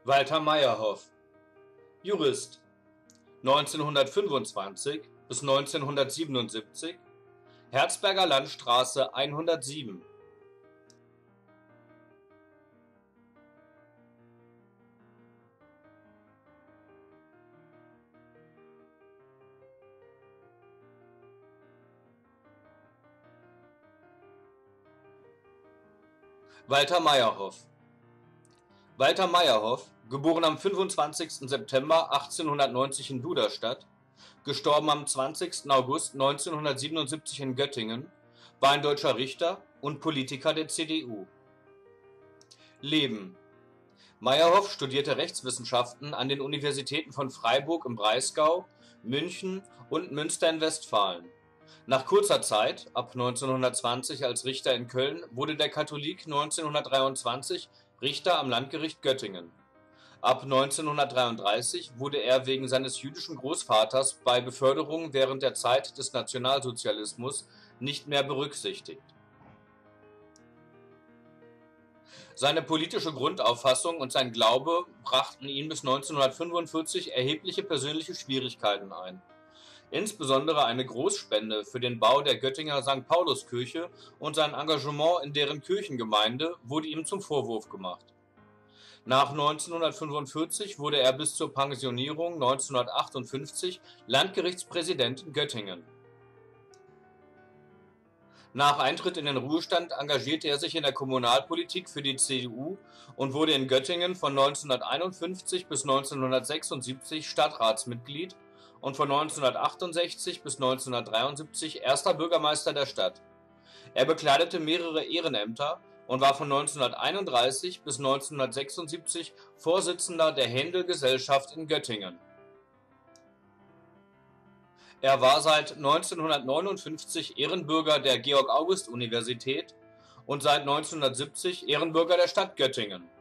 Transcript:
Walter Meyerhoff, Jurist, 1925 bis 1977, Herzberger Landstraße 107. Walter Meyerhoff. Walter Meyerhoff, geboren am 25. September 1890 in Duderstadt, gestorben am 20. August 1977 in Göttingen, war ein deutscher Richter und Politiker der CDU. Leben: Meyerhoff studierte Rechtswissenschaften an den Universitäten von Freiburg im Breisgau, München und Münster in Westfalen. Nach kurzer Zeit, ab 1920 als Richter in Köln, wurde der Katholik 1923 Richter am Landgericht Göttingen. Ab 1933 wurde er wegen seines jüdischen Großvaters bei Beförderungen während der Zeit des Nationalsozialismus nicht mehr berücksichtigt. Seine politische Grundauffassung und sein Glaube brachten ihm bis 1945 erhebliche persönliche Schwierigkeiten ein. Insbesondere eine Großspende für den Bau der Göttinger St. Pauluskirche und sein Engagement in deren Kirchengemeinde wurde ihm zum Vorwurf gemacht. Nach 1945 wurde er bis zur Pensionierung 1958 Landgerichtspräsident in Göttingen. Nach Eintritt in den Ruhestand engagierte er sich in der Kommunalpolitik für die CDU und wurde in Göttingen von 1951 bis 1976 Stadtratsmitglied und von 1968 bis 1973 erster Bürgermeister der Stadt. Er bekleidete mehrere Ehrenämter und war von 1931 bis 1976 Vorsitzender der Händel-Gesellschaft in Göttingen. Er war seit 1959 Ehrenbürger der Georg-August-Universität und seit 1970 Ehrenbürger der Stadt Göttingen.